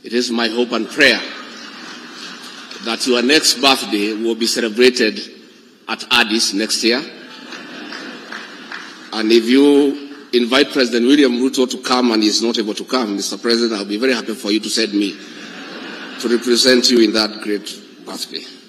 It is my hope and prayer that your next birthday will be celebrated at Addis next year. And if you invite President William Ruto to come and he's not able to come, Mr. President, I'll be very happy for you to send me to represent you in that great birthday.